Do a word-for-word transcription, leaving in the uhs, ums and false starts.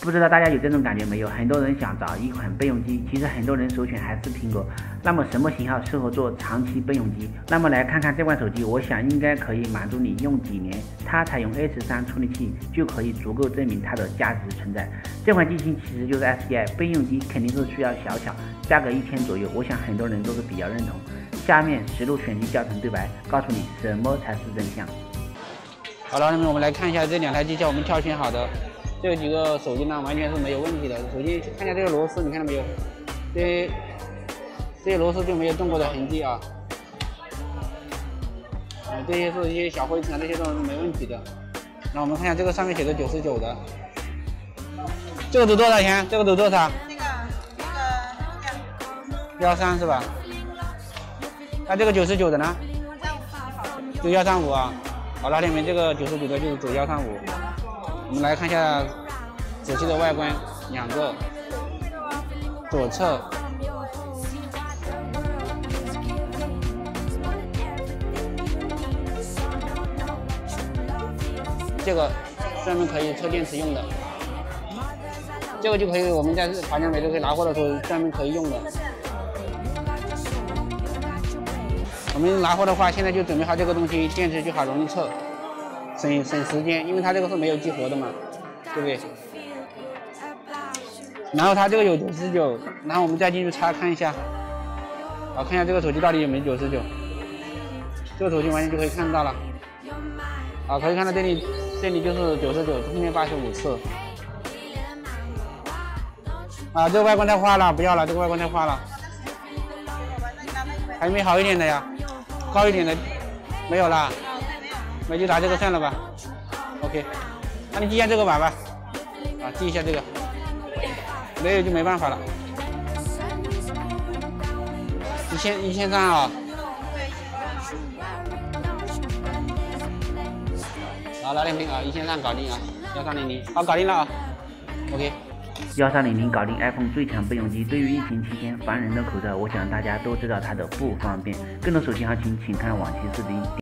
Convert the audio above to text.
不知道大家有这种感觉没有？很多人想找一款备用机，其实很多人首选还是苹果。那么什么型号适合做长期备用机？那么来看看这款手机，我想应该可以满足你用几年。它采用 A 十三 处理器就可以足够证明它的价值存在。这款机型其实就是 S D I 备用机，肯定是需要小巧，价格一千左右，我想很多人都是比较认同。下面实录全机教程对白，告诉你什么才是真相。 好了，那么我们来看一下这两台机器，我们挑选好的。这几个手机呢，完全是没有问题的。首先看一下这个螺丝，你看到没有？这些这些螺丝就没有动过的痕迹啊。啊，这些是一些小灰尘，这些都是没问题的。那我们看一下这个上面写的九十九的，这个值多少钱？这个值多少？ 那个那个幺三是吧？那这个九十九的呢？就幺三五啊。好，那里面这个九十九的就是走幺三五。我们来看一下仔细的外观，两个左侧这个专门可以车电池用的，这个就可以我们在华强北都可以拿货的时候专门可以用的。我们拿货的话，现在就准备好这个东西，电池就好容易测。省省时间，因为它这个是没有激活的嘛，对不对？然后它这个有九十九，然后我们再进去查看一下，好，看一下这个手机到底有没有九十九。这个手机完全就可以看到了，好，可以看到这里，这里就是九十九，后面八十五次。啊，这个外观太花了，不要了，这个外观太花了。还有没有好一点的呀？高一点的没有啦。那就拿这个算了吧 ，OK， 那你记一下这个码吧，啊，记一下这个，没有就没办法了。一千一千三啊，好，拿两瓶啊，一千三搞定啊，幺三零零，好，搞定了啊 ，OK。 幺三零零搞定 iPhone 最强备用机。对于疫情期间烦人的口罩，我想大家都知道它的不方便。更多手机行情，请看往期视频。